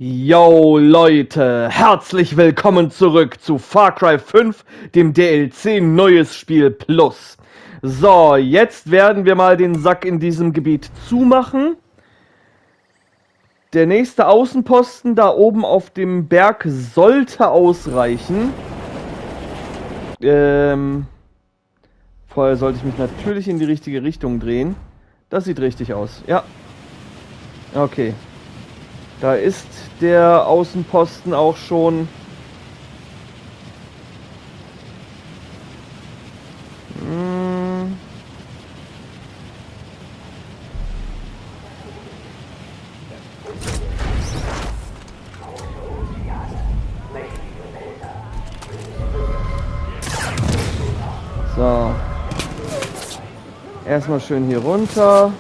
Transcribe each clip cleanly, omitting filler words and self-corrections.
Yo Leute, herzlich willkommen zurück zu Far Cry 5, dem DLC Neues Spiel Plus. So, jetzt werden wir mal den Sack in diesem Gebiet zumachen. Der nächste Außenposten da oben auf dem Berg sollte ausreichen. Vorher sollte ich mich natürlich in die richtige Richtung drehen. Das sieht richtig aus, ja. Okay. Da ist der Außenposten auch schon. So. Erstmal schön hier runter.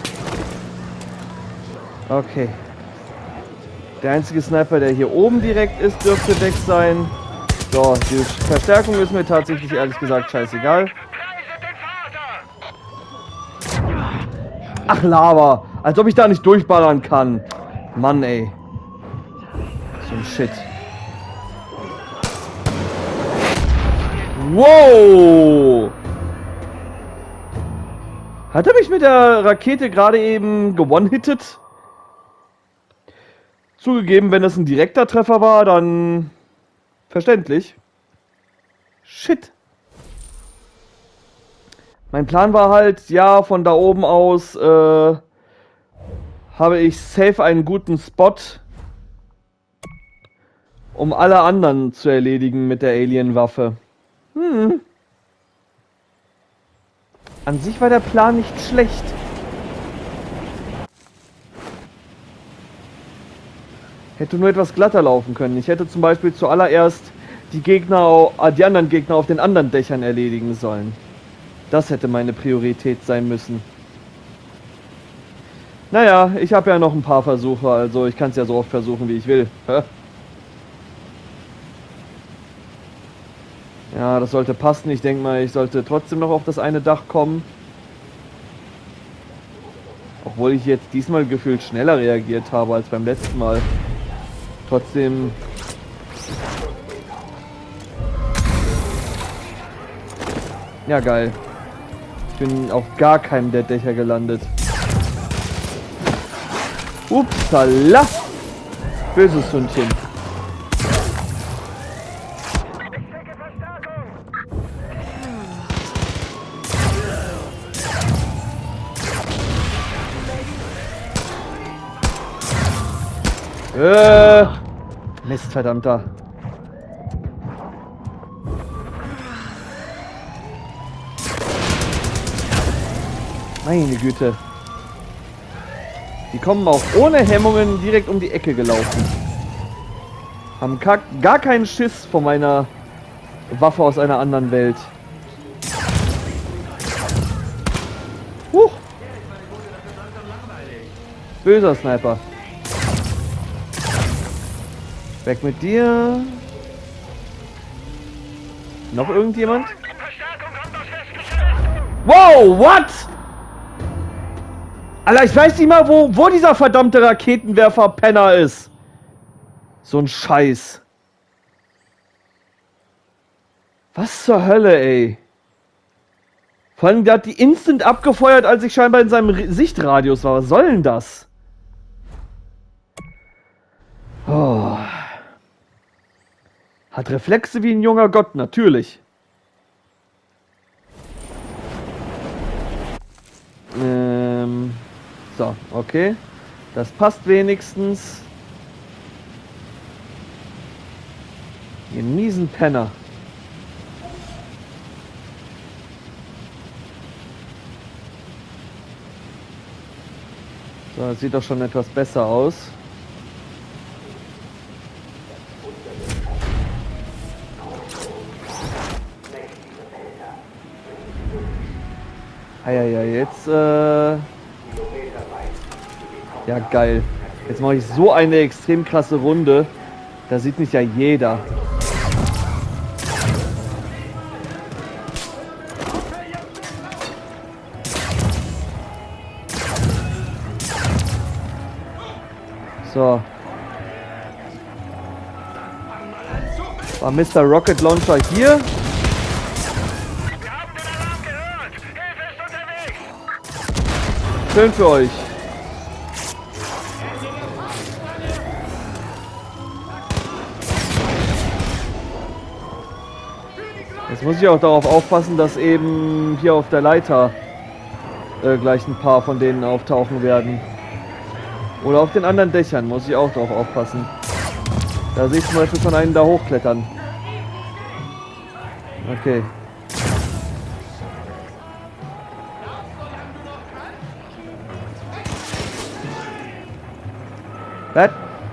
Okay. Der einzige Sniper, der hier oben direkt ist, dürfte weg sein. So, die Verstärkung ist mir tatsächlich ehrlich gesagt scheißegal. Ach, Lava. Als ob ich da nicht durchballern kann. Mann, ey. So ein Shit. Wow! Hat er mich mit der Rakete gerade eben gewone-hittet? Zugegeben, wenn es ein direkter Treffer war, dann verständlich. Shit. Mein Plan war halt, ja, von da oben aus habe ich safe einen guten Spot, um alle anderen zu erledigen mit der Alien-Waffe. An sich war der Plan nicht schlecht. Hätte nur etwas glatter laufen können. Ich hätte zum Beispiel zuallererst die anderen Gegner auf den anderen Dächern erledigen sollen. Das hätte meine Priorität sein müssen. Naja, ich habe ja noch ein paar Versuche, also ich kann es ja so oft versuchen, wie ich will. Ja, das sollte passen. Ich denke mal, ich sollte trotzdem noch auf das eine Dach kommen. Obwohl ich jetzt diesmal gefühlt schneller reagiert habe als beim letzten Mal. Trotzdem. Ja, geil. Ich bin auf gar keinem der Dächer gelandet. Upsala! Böses Hündchen. Mist, verdammter. Meine Güte. Die kommen auch ohne Hemmungen direkt um die Ecke gelaufen. Haben gar keinen Schiss vor meiner Waffe aus einer anderen Welt. Böser Sniper. Weg mit dir. Noch irgendjemand? Wow, what? Alter, ich weiß nicht mal, wo dieser verdammte Raketenwerfer-Penner ist. So ein Scheiß. Was zur Hölle, ey. Vor allem, der hat die instant abgefeuert, als ich scheinbar in seinem Sichtradius war. Was soll denn das? Oh. Hat Reflexe wie ein junger Gott, natürlich. So, okay. Das passt wenigstens. Ihr miesen Penner. So, das sieht doch schon etwas besser aus. Ja, jetzt, ja, geil. Jetzt mache ich so eine extrem krasse Runde. Da sieht mich ja jeder. So. War Mr. Rocket Launcher hier? Wir haben den Alarm gehört! Hilfe ist unterwegs! Schön für euch. Jetzt muss ich auch darauf aufpassen, dass eben hier auf der Leiter gleich ein paar von denen auftauchen werden. Oder auf den anderen Dächern muss ich auch darauf aufpassen. Da sehe ich zum Beispiel schon einen da hochklettern. Okay. Was?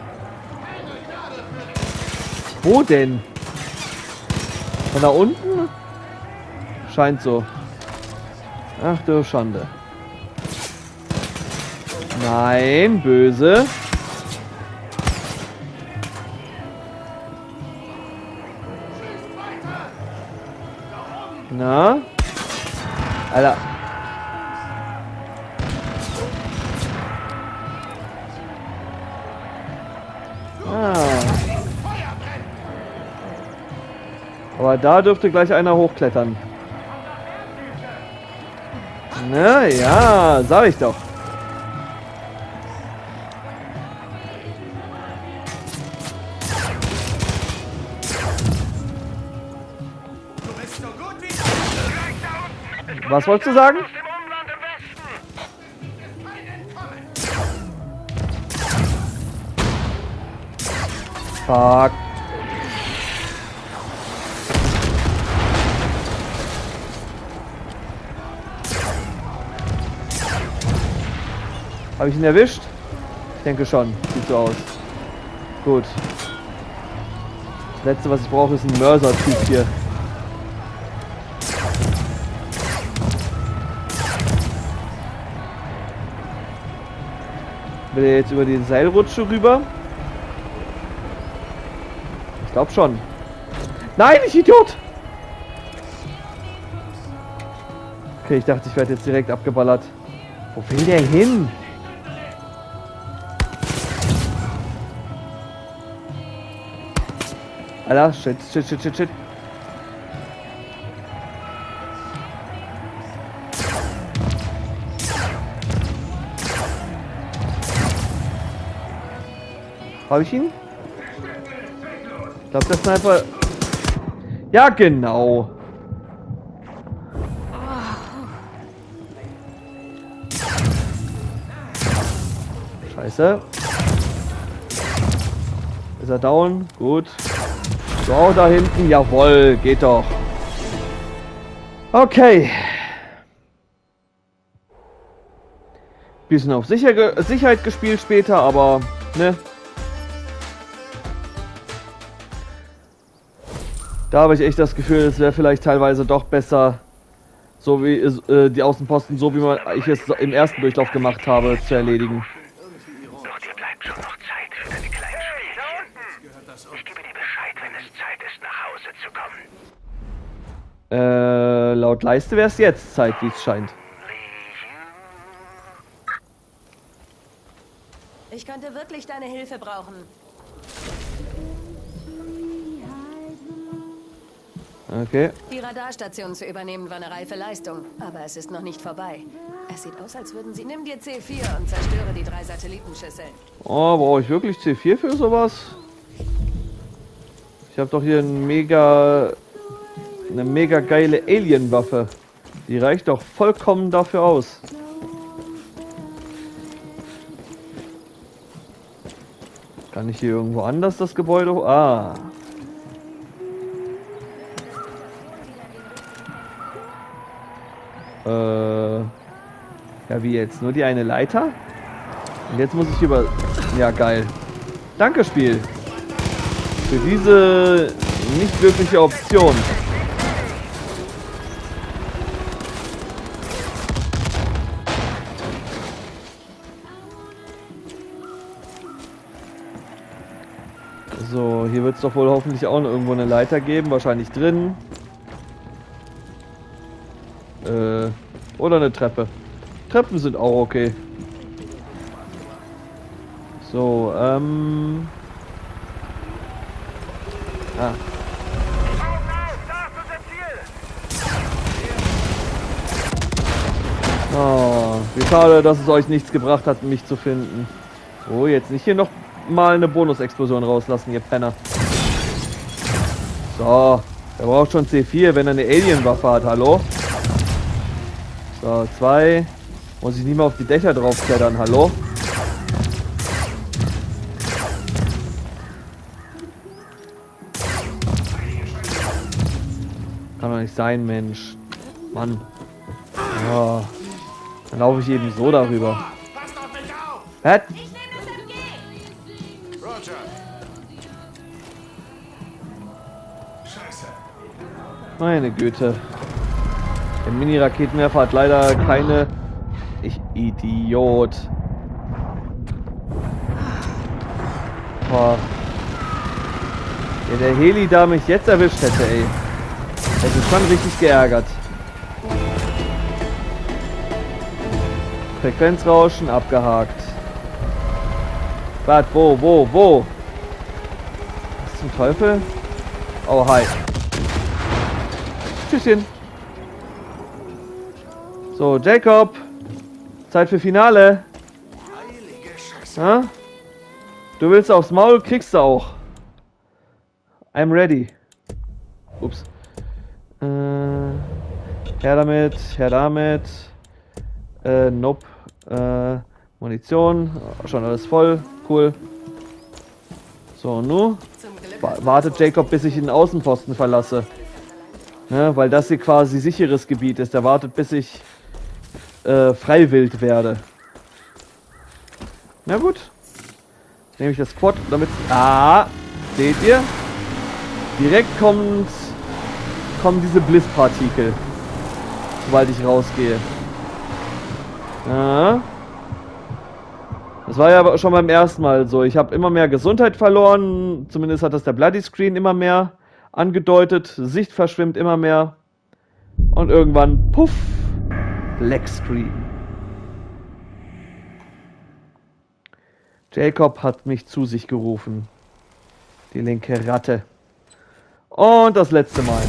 Wo denn? Von da unten? Scheint so. Ach du Schande. Nein, böse. Na? Alter. Aber da dürfte gleich einer hochklettern. Na ja, sag ich doch. Was wolltest du sagen? Fuck. Habe ich ihn erwischt? Ich denke schon. Sieht so aus. Gut. Das letzte, was ich brauche, ist ein Mörser-Typ hier. Will er jetzt über die Seilrutsche rüber? Ich glaube schon. Nein, ich Idiot! Okay, ich dachte, ich werde jetzt direkt abgeballert. Wo will der hin? Alter, shit. Habe ich ihn? Ich glaube, der Sniper... Ja, genau. Scheiße. Ist er down? Gut. So, da hinten. Jawohl, geht doch. Okay. Bisschen auf Sicherheit gespielt später, aber... ne? Da habe ich echt das Gefühl, es wäre vielleicht teilweise doch besser, so wie die Außenposten, so wie ich es im ersten Durchlauf gemacht habe, zu erledigen. Doch dir bleibt schon noch Zeit für deine kleinen Spielchen. Ich gebe dir Bescheid, wenn es Zeit ist, nach Hause zu kommen. Laut Leiste wäre es jetzt Zeit, wie es scheint. Ich könnte wirklich deine Hilfe brauchen. Okay. Die Radarstation zu übernehmen war eine reife Leistung, aber es ist noch nicht vorbei. Es sieht aus, als würden sie... Nimm dir C4 und zerstöre die 3 Satellitenschüsseln. Oh, brauche ich wirklich C4 für sowas? Ich habe doch hier eine mega geile Alien-Waffe. Die reicht doch vollkommen dafür aus. Kann ich hier irgendwo anders das Gebäude... Ah. Ja, wie jetzt? Nur die eine Leiter? Und jetzt muss ich über... Ja, geil. Danke, Spiel. Für diese nicht wirkliche Option. So, hier wird es doch wohl hoffentlich auch noch irgendwo eine Leiter geben. Wahrscheinlich drin. Oder eine Treppe. Treppen sind auch okay. So, Oh, wie schade, dass es euch nichts gebracht hat, mich zu finden. Oh, jetzt nicht hier noch mal eine Bonusexplosion rauslassen, ihr Penner. So, der braucht schon C4, wenn er eine Alien-Waffe hat, hallo? So, 2. Muss ich nicht mehr auf die Dächer draufklettern, hallo? Kann doch nicht sein, Mensch. Mann. Ja. Dann laufe ich eben so darüber. Passt auf mich auf! Hä? Ich nehme das MG! Roger. Scheiße. Meine Güte. Der Mini-Raketenwerfer hat leider keine... Ich Idiot. Boah. Ja, der Heli da mich jetzt erwischt hätte, ey. Hätte schon richtig geärgert. Frequenzrauschen abgehakt. Warte, wo? Was zum Teufel? Oh, hi. Tschüsschen. So, Jacob. Zeit für Finale. Heilige Scheiße. Ha? Du willst aufs Maul, kriegst du auch. I'm ready. Ups. Her damit. Nope. Munition. Schon alles voll. Cool. So, nun. Wartet Jacob, bis ich den Außenposten verlasse. Ne, weil das hier quasi sicheres Gebiet ist. Der wartet, bis ich freiwillig werde. Na gut. Nehme ich das Quad, damit... Ah! Seht ihr? Direkt kommen diese Blitzpartikel. Sobald ich rausgehe. Ja. Das war ja aber schon beim ersten Mal so. Ich habe immer mehr Gesundheit verloren. Zumindest hat das der Bloody Screen immer mehr angedeutet. Sicht verschwimmt immer mehr. Und irgendwann, puff, Black Screen. Jacob hat mich zu sich gerufen. Die linke Ratte. Und das letzte Mal.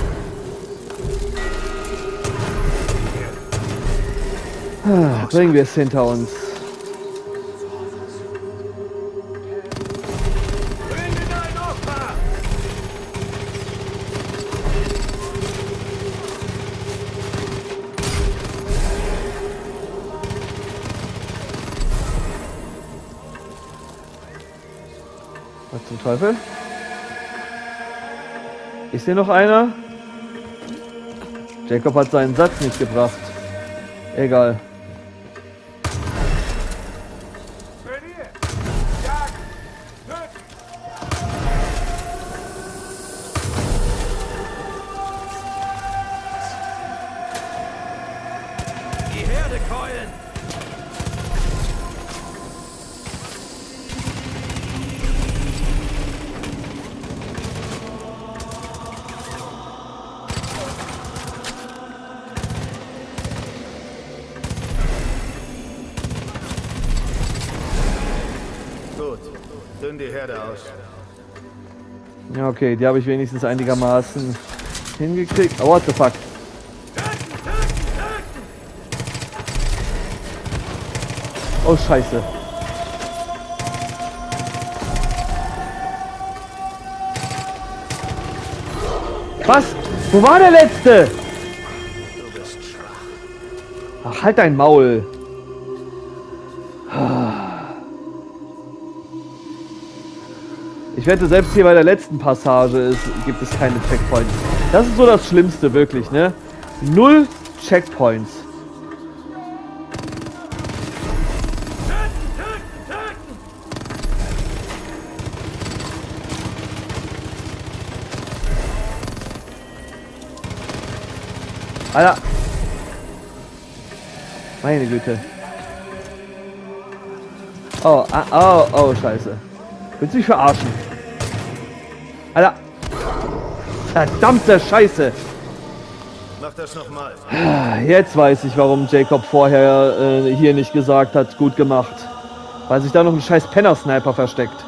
Bringen wir es hinter uns. Bring mir dein Opfer! Was zum Teufel? Ist hier noch einer? Jacob hat seinen Satz nicht gebracht. Egal. Trainier! Jagen! Töten! Die Herde keulen! Gut, dünn die Herde aus. Ja, okay, die habe ich wenigstens einigermaßen hingekriegt. Oh, what the fuck? Oh, scheiße. Was? Wo war der Letzte? Du bist schwach. Ach, halt dein Maul. Ich wette, selbst hier bei der letzten Passage gibt es keine Checkpoints. Das ist so das Schlimmste, wirklich, ne? 0 Checkpoints. Alter. Meine Güte. Oh, oh, scheiße. Willst du mich verarschen? Alter. Verdammte Scheiße. Mach das nochmal. Jetzt weiß ich, warum Jacob vorher hier nicht gesagt hat, gut gemacht. Weil sich da noch ein scheiß Penner-Sniper versteckt.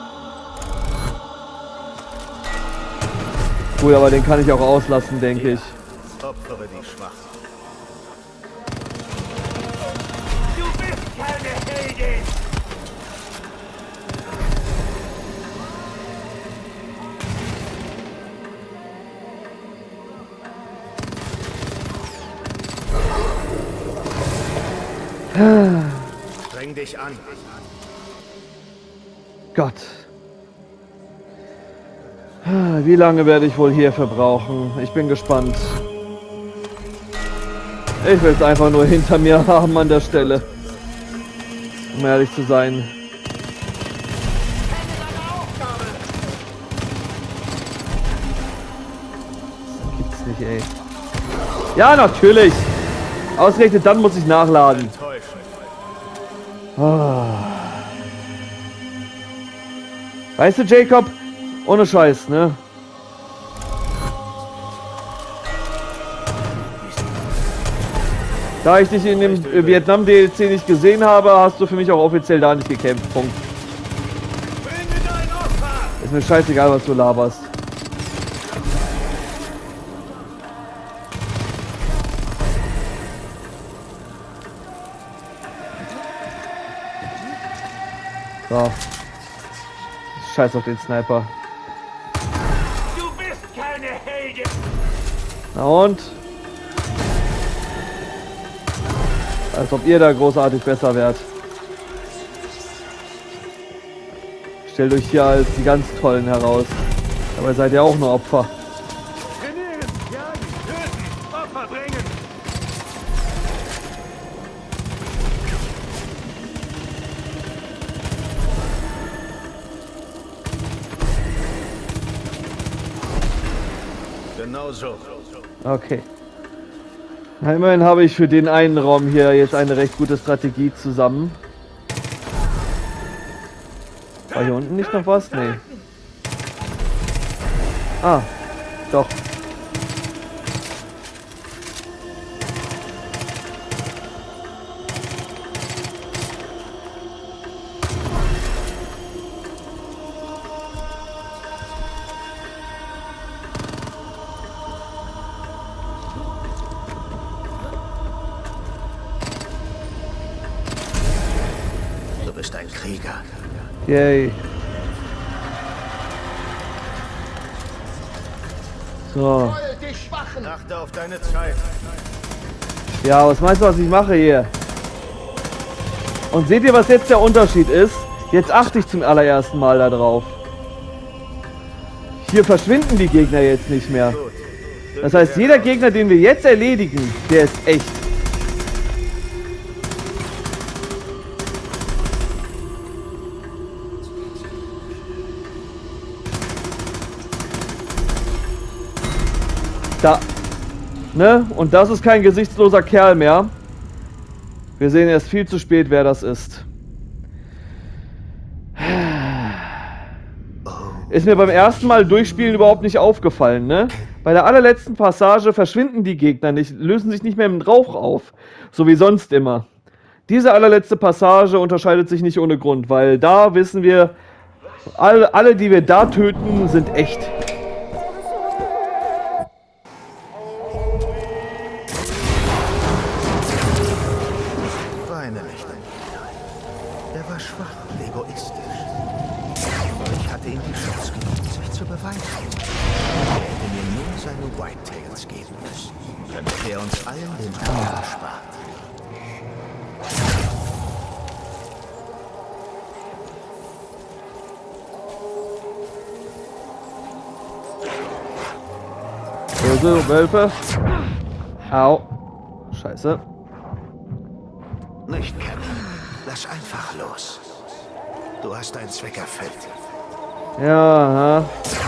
Cool, aber den kann ich auch auslassen, denke ich. Opfere die Schwachen. Streng dich an. Gott. Wie lange werde ich wohl hier verbrauchen? Ich bin gespannt. Ich will es einfach nur hinter mir haben an der Stelle. Um ehrlich zu sein. Das gibt's nicht, ey. Ja, natürlich. Ausgerechnet dann muss ich nachladen. Oh. Weißt du, Jacob? Ohne Scheiß, ne? Da ich dich in dem Vietnam-DLC nicht gesehen habe, hast du für mich auch offiziell da nicht gekämpft. Punkt. Ist mir scheißegal, was du laberst. So. Scheiß auf den Sniper. Du bist keine Heldin! Na und? Als ob ihr da großartig besser wärt. Stellt euch hier als die ganz Tollen heraus. Dabei seid ihr auch nur Opfer. Trainieren, jagen, töten, Opfer bringen! Genau so. Okay. Na, immerhin habe ich für den einen Raum hier jetzt eine recht gute Strategie zusammen. War hier unten nicht noch was? Nee. Ah, doch. Du bist ein Krieger. Yay. So. Achte auf deine Zeit. Ja, was meinst du, was ich mache hier? Und seht ihr, was jetzt der Unterschied ist? Jetzt achte ich zum allerersten Mal da drauf. Hier verschwinden die Gegner jetzt nicht mehr. Das heißt, jeder Gegner, den wir jetzt erledigen, der ist echt. Da. Ne? Und das ist kein gesichtsloser Kerl mehr. Wir sehen erst viel zu spät, wer das ist. Ist mir beim ersten Mal durchspielen überhaupt nicht aufgefallen, ne? Bei der allerletzten Passage verschwinden die Gegner nicht, lösen sich nicht mehr im Rauch auf. So wie sonst immer. Diese allerletzte Passage unterscheidet sich nicht ohne Grund, weil da wissen wir, alle die wir da töten, sind echt. Weine nicht. Er war schwach und egoistisch. Aber ich hatte ihm die Chance gegeben, sich zu beweisen. Er hätte mir nur seine Whitetails geben müssen. Dann hätte er uns allen den Ärger erspart. Böse Wölfe. Au. Scheiße. Nicht, Kevin. Lass einfach los. Du hast deinen Zweck erfüllt. Ja,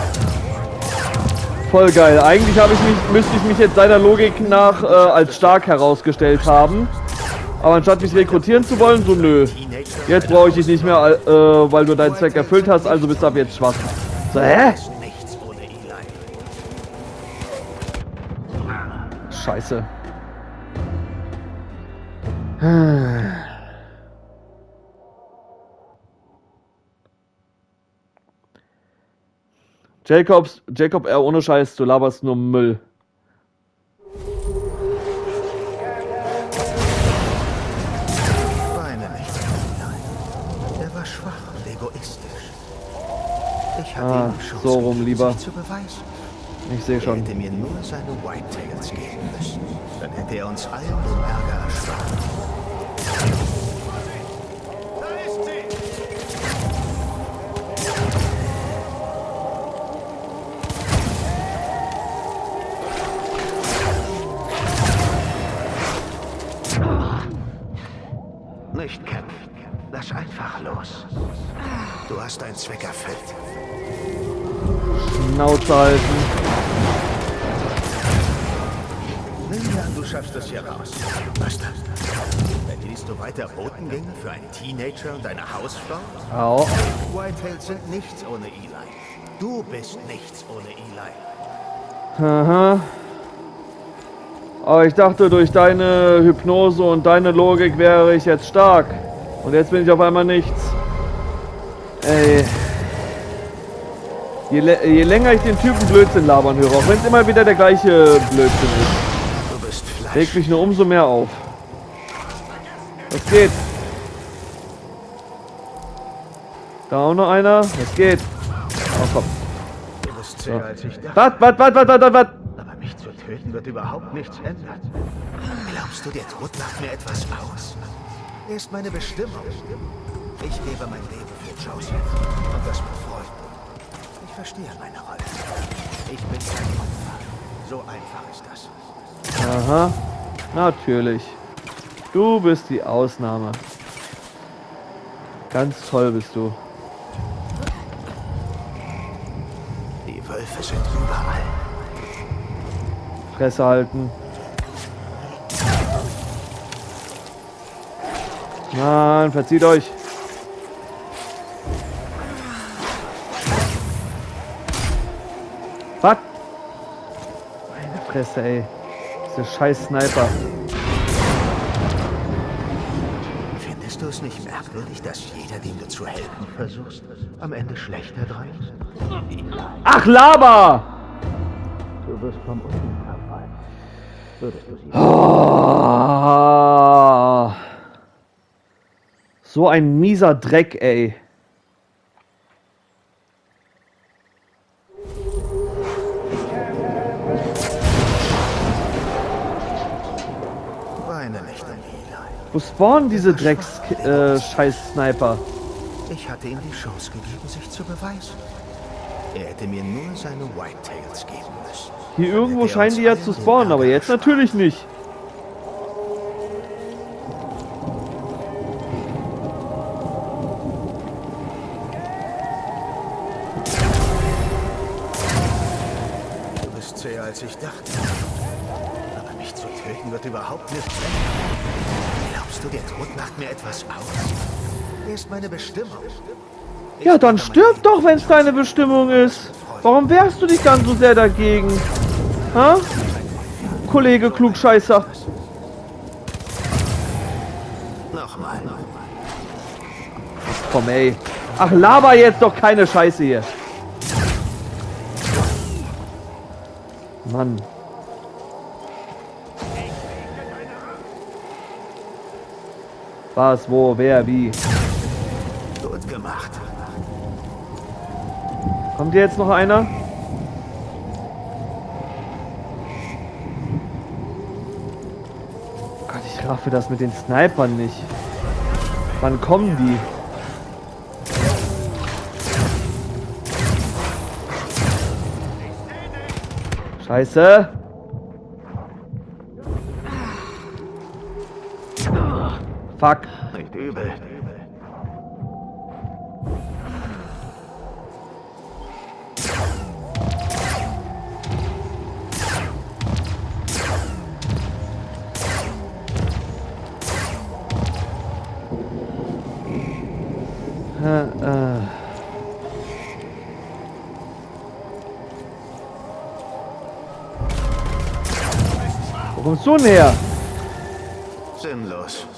voll geil. Eigentlich müsste ich mich jetzt seiner Logik nach als stark herausgestellt haben. Aber anstatt mich rekrutieren zu wollen, so nö. Jetzt brauche ich dich nicht mehr, weil du deinen Zweck erfüllt hast, also bist du ab jetzt schwach. So, hä? Nichts ohne Eli. Scheiße. Jacob, ohne Scheiß, du laberst nur Müll. Weine nicht. Er war schwach und egoistisch. Ich hatte ihm die Chance so rum gegeben, lieber. sich zu beweisen. Ich sehe Er schon. hätte mir nur seine Whitetails geben müssen. Dann hätte er uns allen den Ärger erspart. hast deinen Zweck erfüllt. Schnauze halten. Nimm an, du schaffst das hier raus. Was dann? Erledigst du weiter Botengänge für einen Teenager und eine Hausfrau? Au. Whitetails sind nichts ohne Eli. Du bist nichts ohne Eli. Aha. Aber ich dachte, durch deine Hypnose und deine Logik wäre ich jetzt stark. Und jetzt bin ich auf einmal nichts. Ey. Je länger ich den Typen Blödsinn labern höre, auch wenn es immer wieder der gleiche Blödsinn ist, Du bist Fleisch. regt mich nur umso mehr auf. Was geht? Da auch noch einer? Was geht? Oh, komm. Du bist zäher als ich dachte. Was? Aber mich zu töten wird überhaupt nichts ändern. Glaubst du, der Tod macht mir etwas aus? Er ist meine Bestimmung. Ich gebe mein Leben für Joseph. Und das mit Freuden. Ich verstehe meine Rolle. Ich bin kein Opfer. So einfach ist das. Aha. Natürlich. Du bist die Ausnahme. Ganz toll bist du. Die Wölfe sind überall. Fresse halten. Mann, verzieht euch. Was? Meine Fresse, ey. Diese scheiß Sniper. Findest du es nicht merkwürdig, dass jeder, dem du zu helfen versuchst, am Ende schlechter dran ist? Ach, Laber! Du wirst vom unten verfallen. Würdest du sie... Oh. So ein mieser Dreck, ey. Weine nicht an Eli. Wo spawnen diese Drecks-Scheiß-Sniper? Ich hatte ihm die Chance gegeben, sich zu beweisen. Er hätte mir nur seine Whitetails geben müssen. Hier irgendwo Hätte er scheinen uns die ja allen zu den spawnen, aber Ärger jetzt erspart. natürlich nicht. Du bist zäher als ich dachte. Aber mich zu töten wird überhaupt nichts ändern. Glaubst du, der Tod macht mir etwas aus? Er ist meine Bestimmung. Ja, dann stirb doch, wenn es deine Bestimmung ist. Warum wehrst du dich dann so sehr dagegen? Ha? Kollege Klugscheißer. Nochmal. Komm, ey. Ach, laber jetzt doch keine Scheiße hier. Mann. Was, wo, wer, wie? Gut gemacht. Kommt hier jetzt noch einer? Gott, ich raffe das mit den Snipern nicht. Wann kommen die? Scheiße. Fuck. Nicht übel. Wo kommst du denn her? Sinnlos.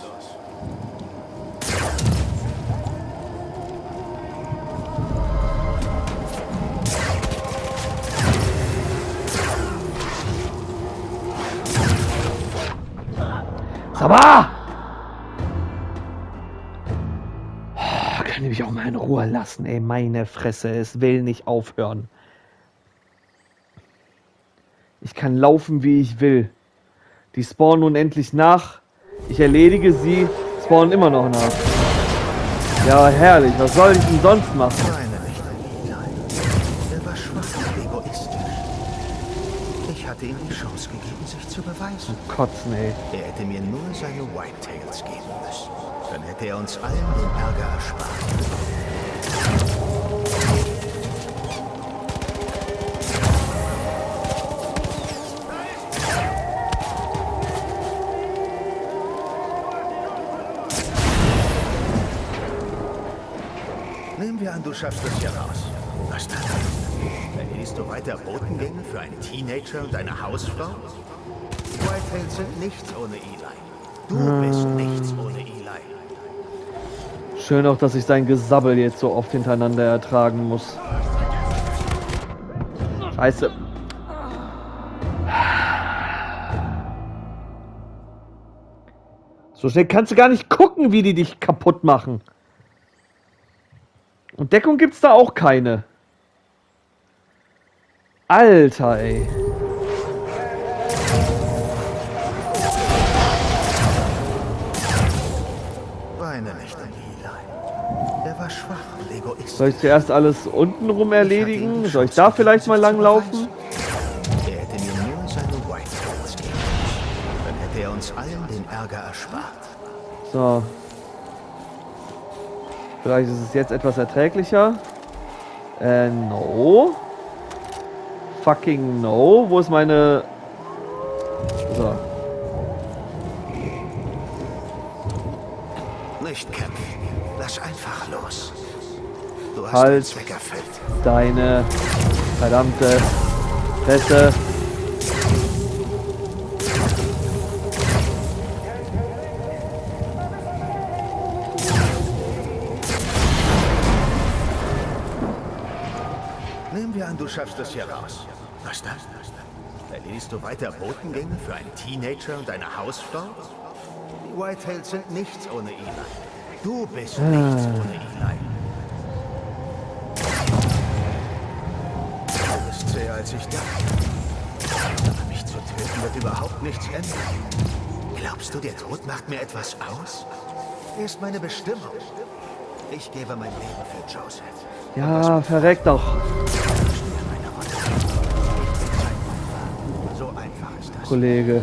Sabah! Kann ich mich auch mal in Ruhe lassen, ey, meine Fresse, es will nicht aufhören. Ich kann laufen, wie ich will. Die spawnen unendlich nach. Ich erledige sie, spawnen immer noch nach. Ja, herrlich, was soll ich denn sonst machen? Weine nicht an Eli. Er war schwach und egoistisch. Ich hatte ihm die Chance gegeben, sich zu beweisen. Kotzen, ey. Er hätte mir nur seine Whitetails geben müssen. Dann hätte er uns allen den Ärger erspart. du schaffst es hier raus. Was dann? Erledigst du weiter Botengänge für einen Teenager und eine Hausfrau? Die Whitetails sind nichts ohne Eli. Du bist nichts ohne Eli. Schön auch, dass ich sein Gesabbel jetzt so oft hintereinander ertragen muss. Scheiße. So schnell kannst du gar nicht gucken, wie die dich kaputt machen. Und Deckung gibt's da auch keine. Alter, ey. Weine nicht an Eli. Er war schwach und egoistisch. Soll ich zuerst alles untenrum erledigen? Soll ich da vielleicht mal langlaufen? Er hätte mir nur seine Whitetails geben. Dann hätte er uns allen den Ärger erspart. So. Vielleicht ist es jetzt etwas erträglicher. No. Fucking no. Wo ist meine... So. Nicht kämpfen. Lass einfach los. Du hast Halt deinen Zweck erfüllt. deine verdammte Fresse. Nehmen wir an, du schaffst es hier raus. Was dann? Erledigst du weiter Botengänge für einen Teenager und eine Hausfrau? Die Whitetails sind nichts ohne Eli. Du bist nichts ohne Eli. Du bist zäher als ich dachte. Aber mich zu töten wird überhaupt nichts ändern. Glaubst du, der Tod macht mir etwas aus? Er ist meine Bestimmung. Ich gebe mein Leben für Joseph. Ja, verreck doch. So einfach ist das. Kollege.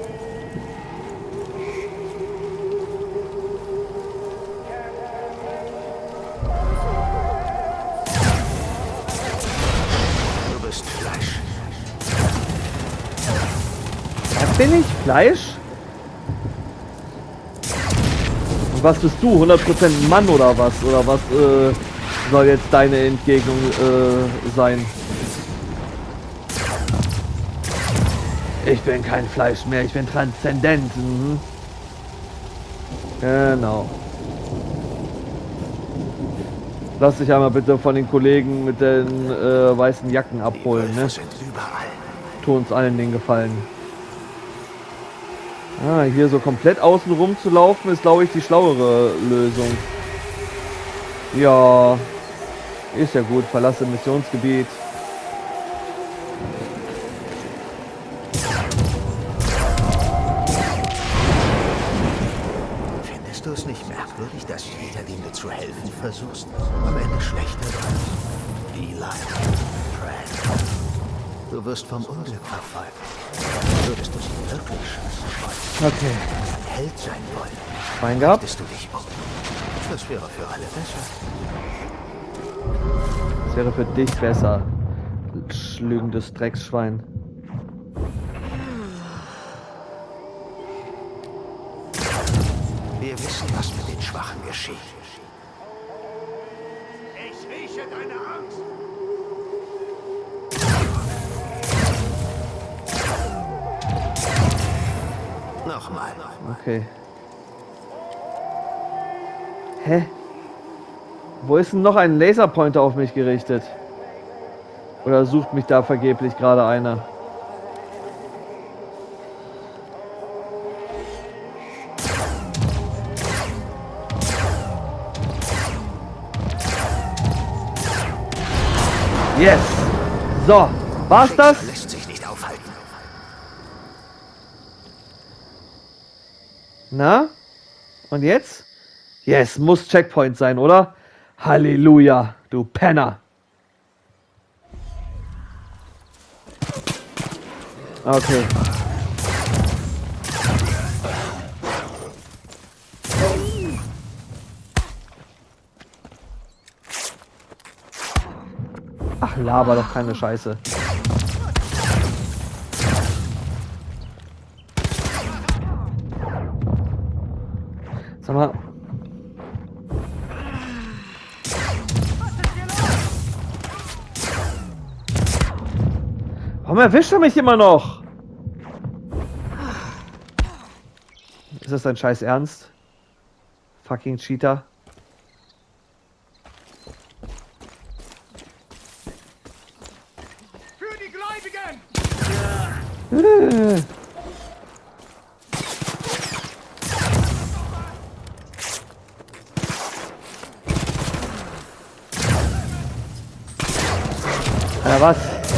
Du bist Fleisch. Bin ich Fleisch? Und was bist du? 100% Mann oder was? Oder was soll jetzt deine Entgegnung sein? Ich bin kein Fleisch mehr, ich bin transzendent. Mhm. Genau. Lass dich einmal bitte von den Kollegen mit den weißen Jacken abholen, Die ne? Wölfe sind überall. Tu uns allen den Gefallen. Ah, hier so komplett außen rum zu laufen, ist, glaube ich, die schlauere Lösung. Ja, ist ja gut. Verlasse Missionsgebiet. Findest du es nicht merkwürdig, dass jeder, dem du zu helfen versuchst, am Ende schlechter wird? Eli, Fred, du wirst vom Unglück verfolgt. Würdest du sie wirklich schützen wollen? Okay. Ein Held sein wollen? Fein gehabt. Richtest du dich um? Das wäre für alle besser. Das wäre für dich besser. Lügendes Drecksschwein. Wir wissen, was mit den Schwachen geschieht. Ich rieche deine Angst. Nochmal. Okay. Hä? Wo ist denn noch ein Laserpointer auf mich gerichtet? Oder sucht mich da vergeblich gerade einer? Yes! So, war's das? Lässt sich nicht aufhalten. Na? Und jetzt? Yes, muss Checkpoint sein, oder? Halleluja, du Penner. Okay. Ach, laber doch keine Scheiße. Sag mal. Warum erwischt er mich immer noch? Ist das dein Scheiß Ernst? Fucking Cheater. Für die Gläubigen! Ja, was?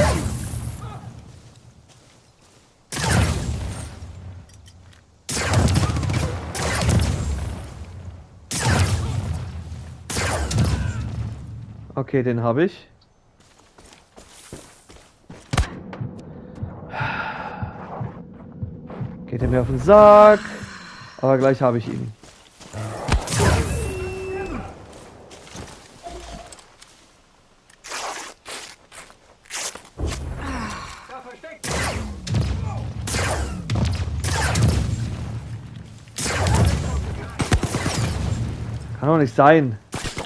Okay, den habe ich. Geht er mir auf den Sack. Aber gleich habe ich ihn. Da versteckt! Kann doch nicht sein.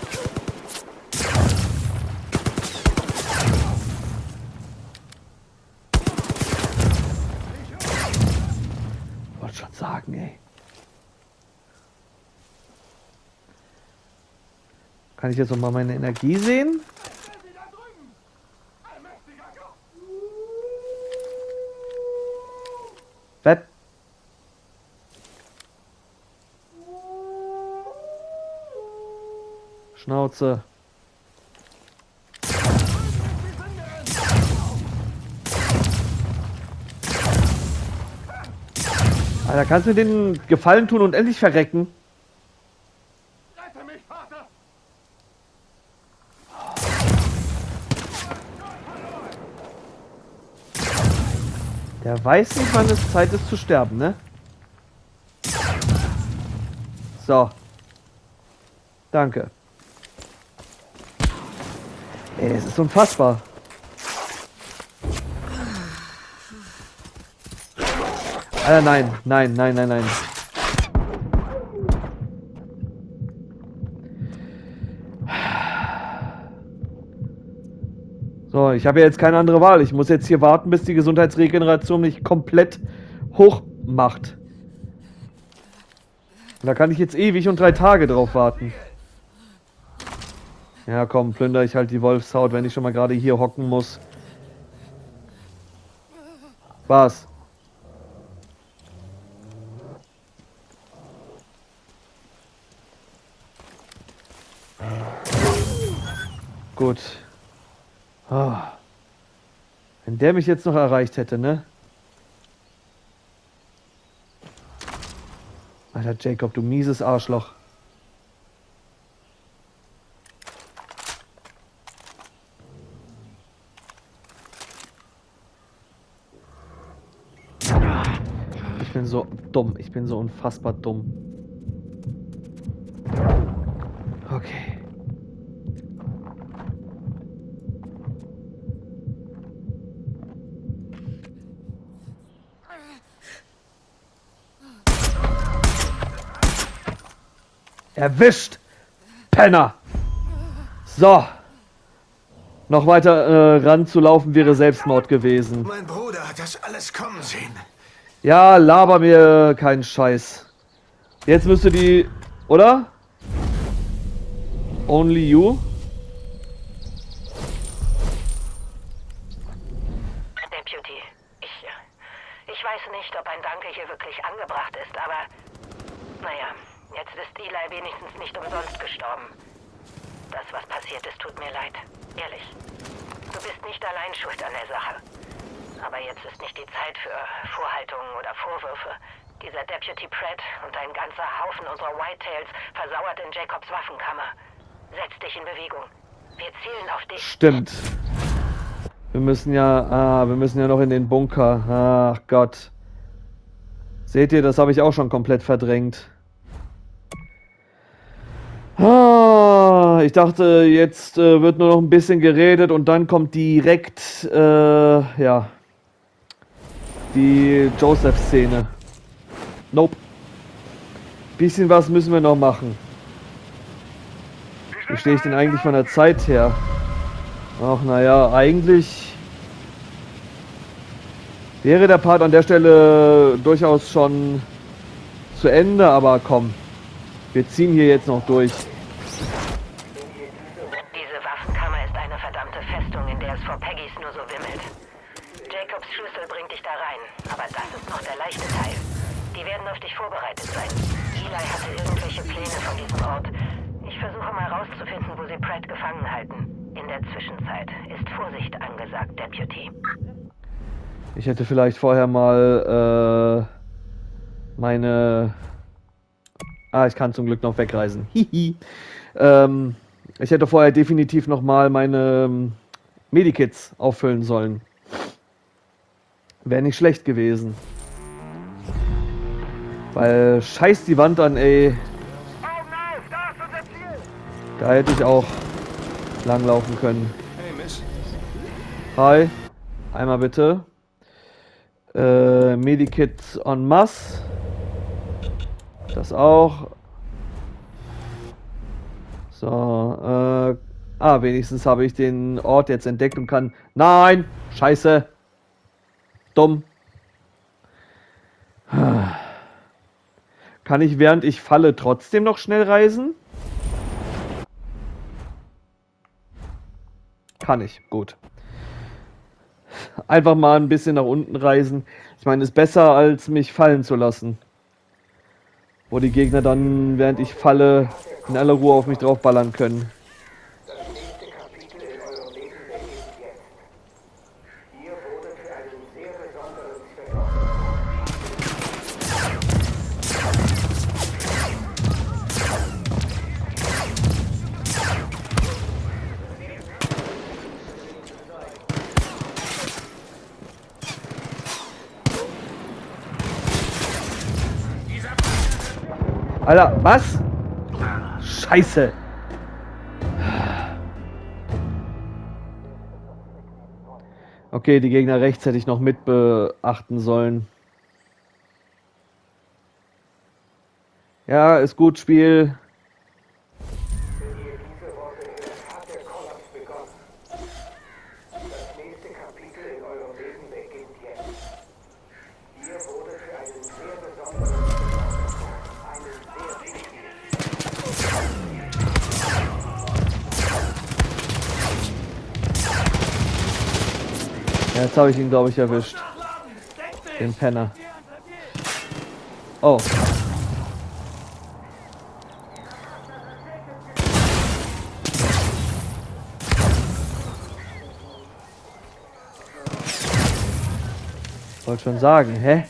Wollte schon sagen, ey. Kann ich jetzt noch mal meine Energie sehen? Sie da drüben! Allmächtiger Gott! Was? Schnauze. Alter, kannst du mir den Gefallen tun und endlich verrecken? Rette mich, Vater! Der weiß nicht, wann es Zeit ist zu sterben, ne? So. Danke. Ey, es ist unfassbar. Alter, nein, nein, nein, nein, nein. So, ich habe ja jetzt keine andere Wahl. Ich muss jetzt hier warten, bis die Gesundheitsregeneration mich komplett hoch macht. Und da kann ich jetzt ewig und 3 Tage drauf warten. Ja, komm, plünder ich halt die Wolfshaut, wenn ich schon mal gerade hier hocken muss. Was? Gut. Oh. Wenn der mich jetzt noch erreicht hätte, ne? Alter Jacob, du mieses Arschloch. Ich bin so dumm. Ich bin so unfassbar dumm. Okay. Erwischt! Penner! So. Noch weiter ranzulaufen wäre Selbstmord gewesen. Mein Bruder hat das alles kommen sehen. Ja, laber mir keinen Scheiß. Jetzt müsste die... Oder? Only you? Deputy, ich weiß nicht, ob ein Danke hier wirklich angebracht ist, aber... Naja, jetzt ist Eli wenigstens nicht umsonst gestorben. Das, was passiert ist, tut mir leid. Ehrlich. Du bist nicht allein schuld an der Sache. Aber jetzt ist nicht die Zeit für Vorhaltungen oder Vorwürfe. Dieser Deputy Pratt und ein ganzer Haufen unserer Whitetails versauert in Jacobs Waffenkammer. Setz dich in Bewegung. Wir zielen auf dich. Stimmt. Wir müssen ja noch in den Bunker. Ach Gott. Seht ihr, das habe ich auch schon komplett verdrängt. Ich dachte, jetzt wird nur noch ein bisschen geredet und dann kommt direkt, ja, die Joseph-Szene. Nope. Bisschen was müssen wir noch machen. Wie stehe ich denn eigentlich von der Zeit her? Ach, naja, eigentlich Wäre der Part an der Stelle durchaus schon zu Ende, aber komm. Wir ziehen hier jetzt noch durch. Diese Waffenkammer ist eine verdammte Festung, in der es vor Peggys nur so wimmelt. Jacobs Schlüssel bringt dich da rein, aber das ist noch der leichte Teil. Die werden auf dich vorbereitet sein. Eli hatte irgendwelche Pläne von diesem Ort. Ich versuche mal rauszufinden, wo sie Pratt gefangen halten. In der Zwischenzeit ist Vorsicht angesagt, Deputy. Ich hätte vielleicht vorher mal meine... ich kann zum Glück noch wegreisen. Hihi. Ich hätte vorher definitiv noch mal meine Medikits auffüllen sollen. Wäre nicht schlecht gewesen. Weil scheiß die Wand an, ey. Da hätte ich auch langlaufen können. Hey, Miss. Hi. Einmal bitte. Medikit en masse. Das auch. So, wenigstens habe ich den Ort jetzt entdeckt und kann... Nein! Scheiße! Dumm. Kann ich, während ich falle, trotzdem noch schnell reisen? Kann ich, gut. Einfach mal ein bisschen nach unten reisen. Ich meine, ist besser, als mich fallen zu lassen. Wo die Gegner dann, während ich falle, in aller Ruhe auf mich draufballern können. Alter, was? Scheiße. Okay, die Gegner rechts hätte ich noch mit beachten sollen. Ja, ist gut, Spiel. Ja, jetzt habe ich ihn, glaube ich, erwischt. Den Penner. Oh. Wollte schon sagen, hä?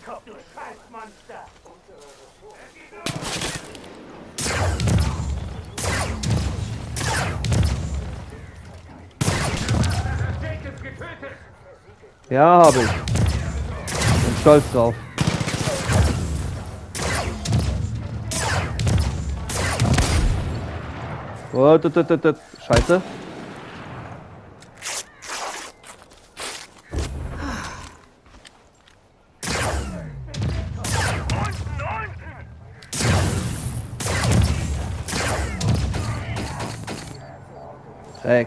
Ja, habe ich. Bin stolz drauf. Oh, Scheiße. Dreck.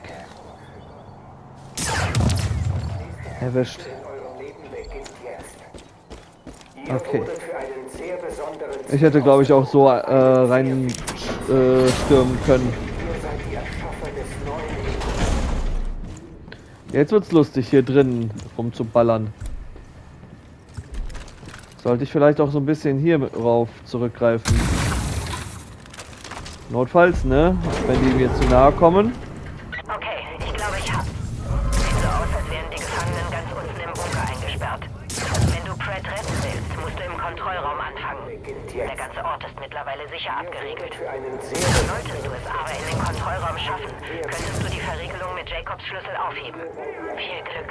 Erwischt. Okay. Ich hätte, glaube ich, auch so rein stürmen können. Jetzt wird's lustig, hier drin rumzuballern. Sollte ich vielleicht auch so ein bisschen hier rauf zurückgreifen. Notfalls, ne? Wenn die mir zu nahe kommen. Okay, ich glaube, ich hab's. Sieht so aus, als wären die Gefangenen ganz unten im Bunker eingesperrt. Wenn du Pratt retten willst, musst du im Kontrollraum anfangen. Der ganze Ort ist mittlerweile sicher abgeriegelt. Solltest du es aber in den Kontrollraum schaffen, könntest du die Verriegelung mit Jacobs Schlüssel aufheben. Viel Glück.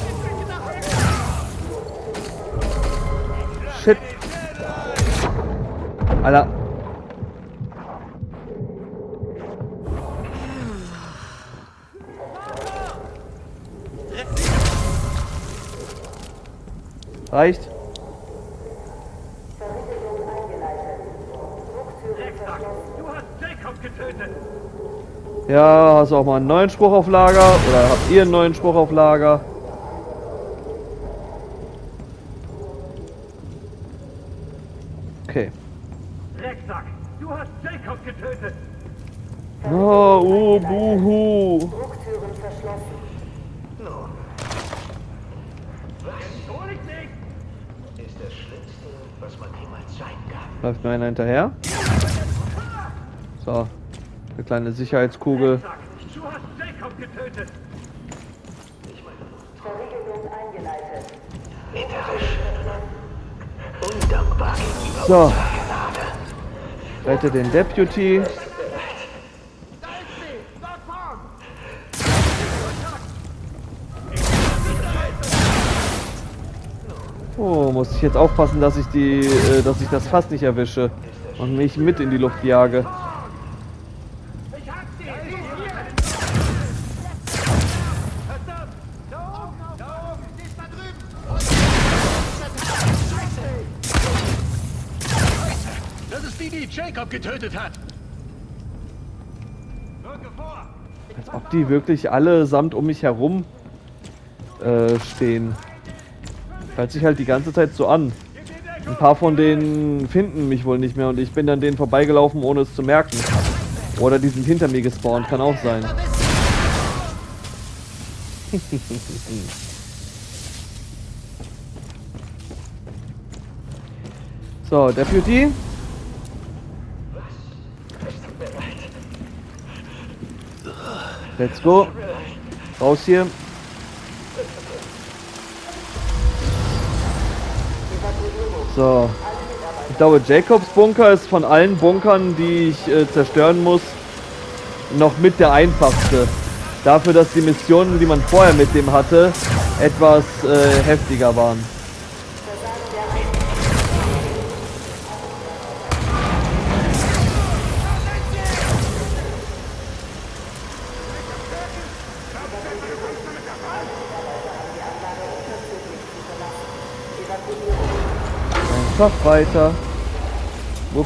Shit. Alter. Reicht. Du hast Jacob getötet! Ja, hast du auch mal einen neuen Spruch auf Lager? Oder habt ihr einen neuen Spruch auf Lager? Okay. Drecksack, du hast Jacob getötet. Oh, buhu. Drucktüren verschlossen. Nun, Hol ich nicht. ist das Schlimmste, was man jemals sein kann. Läuft mir einer hinterher. So. Eine kleine Sicherheitskugel. Drecksack, du hast Jacob getötet. Verriegelung eingeleitet. Hinterisch. Undankbar gegenüber So. unserer Gnade. Rette den Deputy. Oh, muss ich jetzt aufpassen, dass ich dass ich das Fass nicht erwische und mich mit in die Luft jage. Ich hab sie. Verdammt. Da oben. Sie ist da drüben. Das ist die Jacob getötet hat. Rücke vor. Als ob die wirklich allesamt um mich herum stehen. Hört sich halt die ganze Zeit so an. Ein paar von denen finden mich wohl nicht mehr und ich bin an denen vorbeigelaufen, ohne es zu merken. Oder die sind hinter mir gespawnt, kann auch sein. So, Deputy. Let's go. Raus hier. So. Ich glaube, Jacobs Bunker ist von allen Bunkern, die ich zerstören muss, noch mit der einfachste. Dafür, dass die Missionen, die man vorher mit dem hatte, etwas heftiger waren. Einfach weiter. Ups.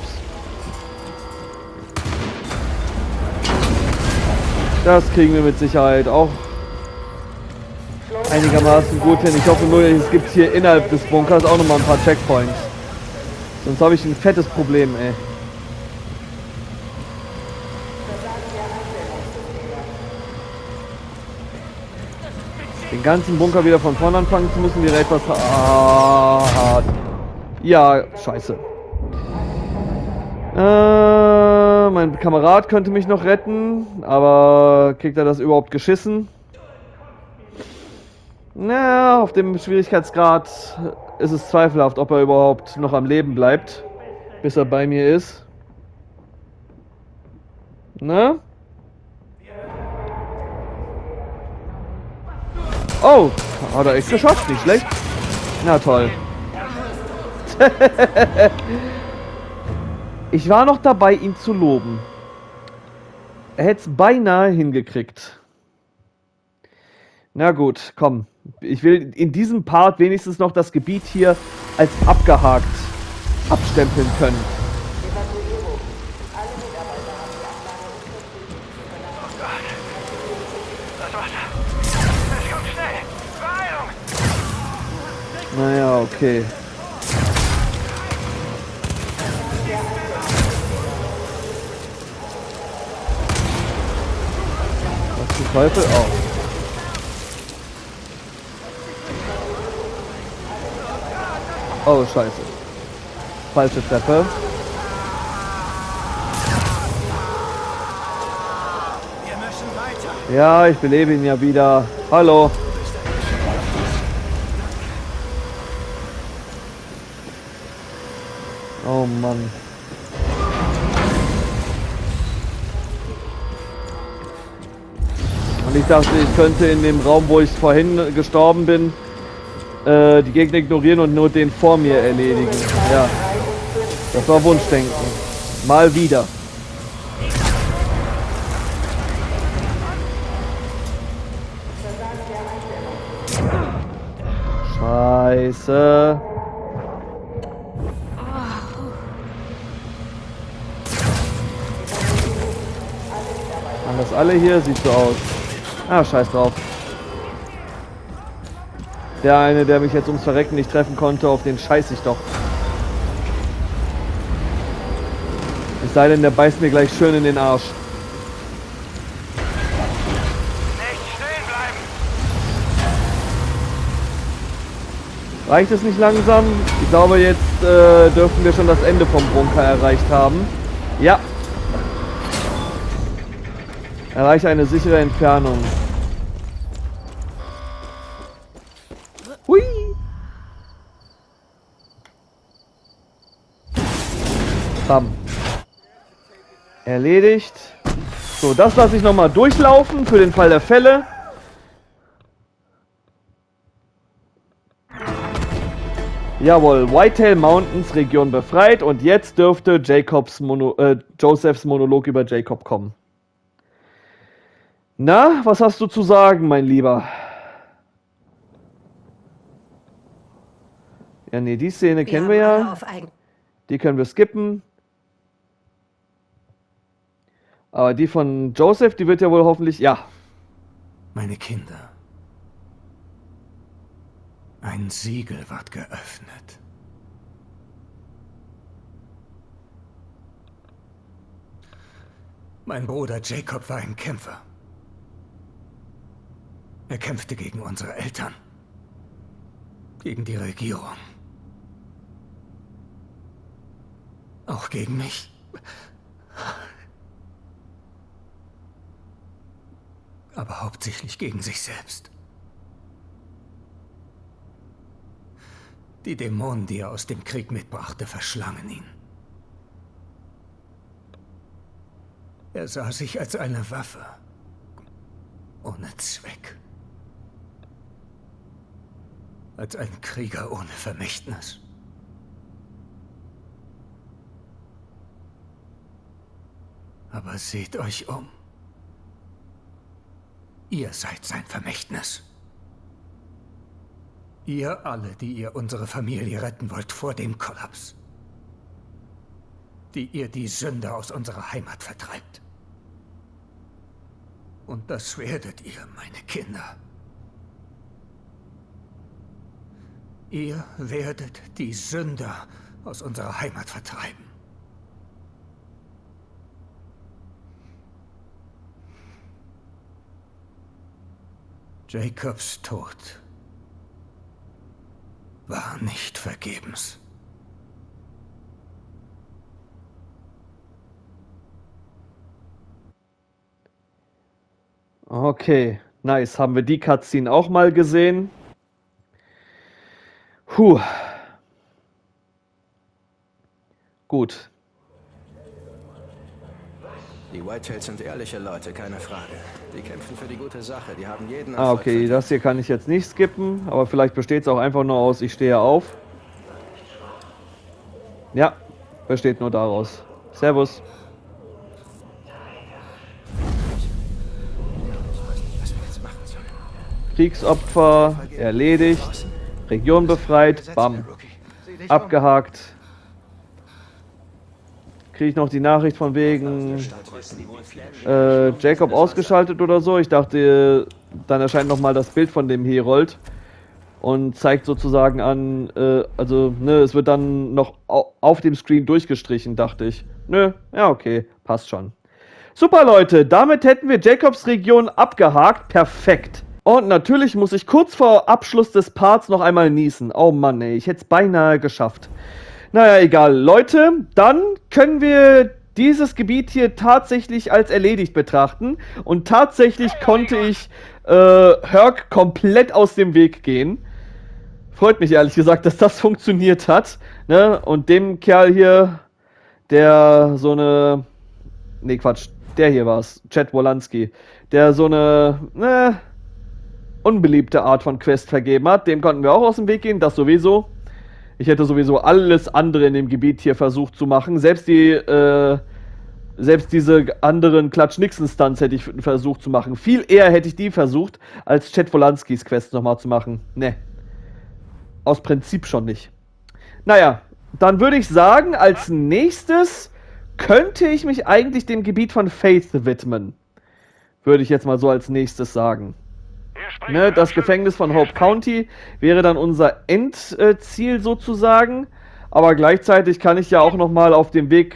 Das kriegen wir mit Sicherheit auch einigermaßen gut hin. Ich hoffe nur, es gibt hier innerhalb des Bunkers auch nochmal ein paar Checkpoints. Sonst habe ich ein fettes Problem, ey. Den ganzen Bunker wieder von vorne anfangen zu müssen, wäre etwas hart. Ja, scheiße. Mein Kamerad könnte mich noch retten, aber kriegt er das überhaupt geschissen? Na, auf dem Schwierigkeitsgrad ist es zweifelhaft, ob er überhaupt noch am Leben bleibt, bis er bei mir ist. Ne? Oh, hat er echt geschafft, nicht schlecht. Na toll. Ich war noch dabei, ihn zu loben. Er hätte es beinahe hingekriegt. Na gut, komm. Ich will in diesem Part wenigstens noch das Gebiet hier als abgehakt abstempeln können. Evakuierung. Alle Mitarbeiter haben die Anlage unterstützt. Das Wasser. Es kommt schnell. Beeilung. Naja, okay. Was zum Teufel? Oh. Oh, scheiße. Falsche Treppe. Wir müssen weiter. Ja, ich belebe ihn ja wieder. Hallo. Oh Mann. Und ich dachte, ich könnte in dem Raum, wo ich vorhin gestorben bin, die Gegner ignorieren und nur den vor mir erledigen. Ja, das war Wunschdenken. Mal wieder. Scheiße. Haben das alle hier? Sieht so aus. Ah, scheiß drauf. Der eine, der mich jetzt ums Verrecken nicht treffen konnte, auf den scheiß ich doch. sei denn, der beißt mir gleich schön in den Arsch. Nicht stehen bleiben! Reicht es nicht langsam? Ich glaube, jetzt dürften wir schon das Ende vom Bunker erreicht haben. Ja. Erreiche eine sichere Entfernung. Hui. Bam. Erledigt. So, das lasse ich nochmal durchlaufen für den Fall der Fälle. Jawohl, Whitetail Mountains Region befreit und jetzt dürfte Josephs Monolog über Jacob kommen. Na, was hast du zu sagen, mein Lieber? Ja, nee, die Szene kennen wir ja. Die können wir skippen. Aber die von Joseph, die wird ja wohl hoffentlich... Ja. Meine Kinder. Ein Siegel ward geöffnet. Mein Bruder Jacob war ein Kämpfer. Er kämpfte gegen unsere Eltern. Gegen die Regierung. Auch gegen mich. Aber hauptsächlich gegen sich selbst. Die Dämonen, die er aus dem Krieg mitbrachte, verschlangen ihn. Er sah sich als eine Waffe. Ohne Zweck. Als ein Krieger ohne Vermächtnis. Aber seht euch um. Ihr seid sein Vermächtnis. Ihr alle, die ihr unsere Familie retten wollt vor dem Kollaps. Die ihr die Sünde aus unserer Heimat vertreibt. Und das werdet ihr, meine Kinder. Ihr werdet die Sünder aus unserer Heimat vertreiben. Jacobs Tod war nicht vergebens. Okay, nice. Haben wir die Cutscene auch mal gesehen? Puh. Gut. Die Whitetails sind ehrliche Leute, keine Frage. Die kämpfen für die gute Sache, die haben jeden Ah, Erfolg okay, verdient. das hier kann ich jetzt nicht skippen, aber vielleicht besteht es auch einfach nur aus, ich stehe auf. Ja, besteht nur daraus. Servus. Kriegsopfer erledigt. Region befreit. Bam. Abgehakt. Kriege ich noch die Nachricht von wegen Jacob ausgeschaltet oder so. Ich dachte, dann erscheint nochmal das Bild von dem Herold und zeigt sozusagen an, also ne, es wird dann noch auf dem Screen durchgestrichen, dachte ich. Nö, ja okay, passt schon. Super Leute, damit hätten wir Jacobs Region abgehakt, perfekt. Und natürlich muss ich kurz vor Abschluss des Parts noch einmal niesen. Oh Mann ey, ich hätte es beinahe geschafft. Naja, egal. Leute, dann können wir dieses Gebiet hier tatsächlich als erledigt betrachten. Und tatsächlich konnte ich Herc komplett aus dem Weg gehen. Freut mich ehrlich gesagt, dass das funktioniert hat. Ne? Und dem Kerl hier, der so eine... Nee, Quatsch. Der hier war's. Chad Wolanski. Der so eine... unbeliebte Art von Quest vergeben hat. Dem konnten wir auch aus dem Weg gehen. Das sowieso. Ich hätte sowieso alles andere in dem Gebiet hier versucht zu machen. Selbst diese anderen Klatsch-Nixon-Stunts hätte ich versucht zu machen. Viel eher hätte ich die versucht, als Chad Wolanskis Quest nochmal zu machen. Ne. Aus Prinzip schon nicht. Naja, dann würde ich sagen, als nächstes könnte ich mich eigentlich dem Gebiet von Faith widmen. Würde ich jetzt mal so als nächstes sagen. Ne, das Gefängnis von Hope County wäre dann unser Endziel sozusagen, aber gleichzeitig kann ich ja auch nochmal auf dem Weg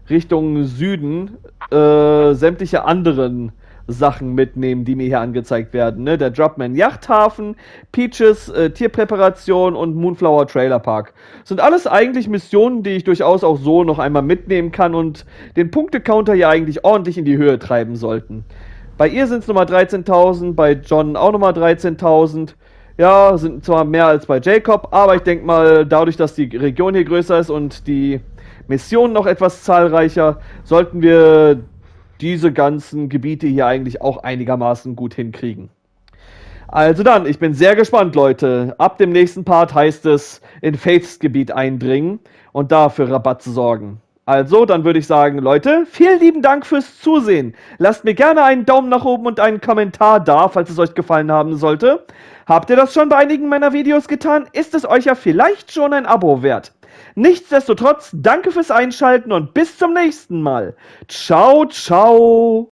Richtung Süden sämtliche anderen Sachen mitnehmen, die mir hier angezeigt werden. Ne? Der Dropman Yachthafen, Peaches Tierpräparation und Moonflower Trailer Park. Sind alles eigentlich Missionen, die ich durchaus auch so noch einmal mitnehmen kann und den Punktecounter hier eigentlich ordentlich in die Höhe treiben sollten. Bei ihr sind es nochmal 13.000, bei John auch nochmal 13.000. Ja, sind zwar mehr als bei Jacob, aber ich denke mal, dadurch, dass die Region hier größer ist und die Missionen noch etwas zahlreicher, sollten wir diese ganzen Gebiete hier eigentlich auch einigermaßen gut hinkriegen. Also dann, ich bin sehr gespannt, Leute. Ab dem nächsten Part heißt es, in Faiths Gebiet eindringen und da für Rabatt sorgen. Also, dann würde ich sagen, Leute, vielen lieben Dank fürs Zusehen. Lasst mir gerne einen Daumen nach oben und einen Kommentar da, falls es euch gefallen haben sollte. Habt ihr das schon bei einigen meiner Videos getan? Ist es euch ja vielleicht schon ein Abo wert. Nichtsdestotrotz, danke fürs Einschalten und bis zum nächsten Mal. Ciao, ciao.